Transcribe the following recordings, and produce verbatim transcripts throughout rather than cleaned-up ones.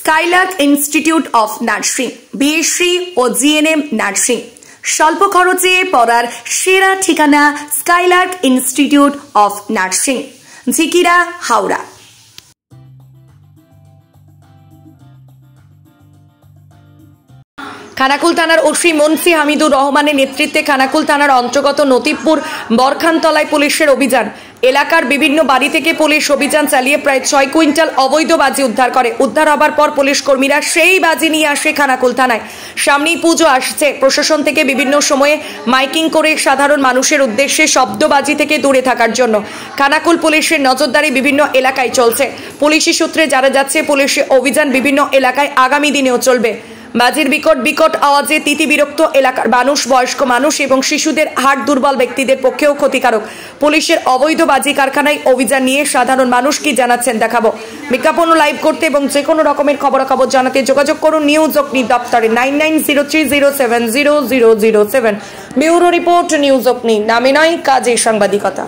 Skylark institute of nursing, BSc ও GNM nursing. স্বল্প খরচে পড়ার সেরা ঠিকানা Skylark institute of nursing, Jhikira, Howrah. Khanakul থানার ওসি মুন্সি হামিদুর রহমানের নেতৃত্বে খানাকুল থানার অন্তর্গত নতিবপুর বরখানতলায় পুলিশের অভিযান। এলাকার বিভিন্ন বাড়ি থেকে পুলিশ অভিযান চালিয়ে প্রায় ছয় কুইন্টাল অবৈধ বাজি উদ্ধার করে। উদ্ধার হবার পর পুলিশ কর্মীরা সেই বাজি নিয়ে আসে খানাকুল থানায়। সামনেই পুজো আসছে, প্রশাসন থেকে বিভিন্ন সময়ে মাইকিং করে সাধারণ মানুষের উদ্দেশ্যে শব্দবাজি থেকে দূরে থাকার জন্য খানাকুল পুলিশের নজরদারি বিভিন্ন এলাকায় চলছে। পুলিশি সূত্রে জানা যাচ্ছে, পুলিশের অভিযান বিভিন্ন এলাকায় আগামী দিনেও চলবে। বাজির বিকট বিকট আওয়াজে তিতি বিরক্ত এলাকার মানুষ, বয়স্ক মানুষ এবং শিশুদের হাড় দুর্বল ব্যক্তিদের পক্ষেও ক্ষতিকারক। পুলিশের অবৈধ বাজি কারখানায় অভিযান নিয়ে সাধারণ মানুষ কি জানাচ্ছেন দেখাবো। বিজ্ঞাপন লাইভ করতে এবং যে কোনো রকমের খবরাখবর জানাতে যোগাযোগ করুন নিউজ অগ্নি দপ্তরে nine nine zero three zero seven zero zero zero seven. Bureau report, news Agni, নামে নয় কাজে সাংবাদিকতা।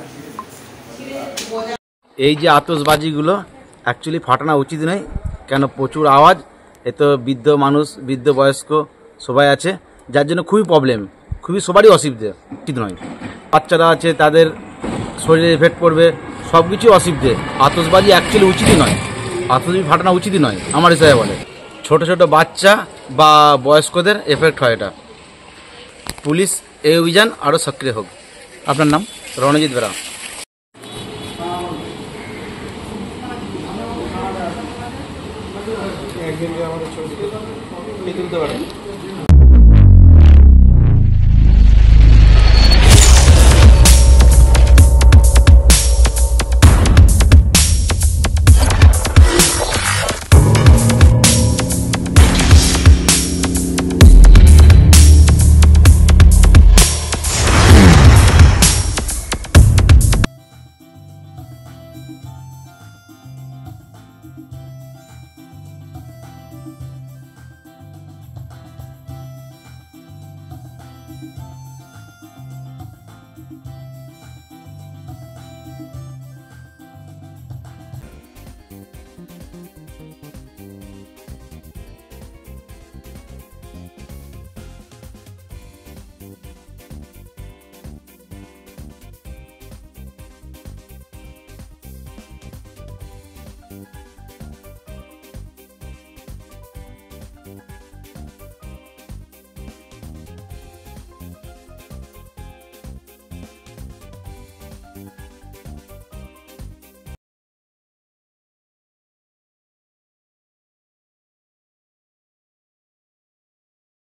এই যে আতশবাজিগুলো অ্যাকচুয়ালি ফাটানো উচিত নয়, কেন প্রচুর আওয়াজ। এ তো বৃদ্ধ মানুষ, বৃদ্ধ বয়স্ক সবাই আছে, যার জন্য খুবই প্রবলেম, খুবই সবারই অসুবিধে। উচিত নয়, বাচ্চারা আছে তাদের শরীরে এফেক্ট পড়বে, সব কিছু অসুবিধে। আতশবাজি অ্যাকচুয়ালি উচিতই নয়, আতশবাজি ফাটানো উচিতই নয় আমার হিসাবে বলে। ছোট ছোট বাচ্চা বা বয়স্কদের এফেক্ট হয় এটা। পুলিশ এই অভিযান আরও সক্রিয় হোক। আপনার নাম? রণজিৎ বেরা। একদিন আমাদের ছবি তুলতে পারে।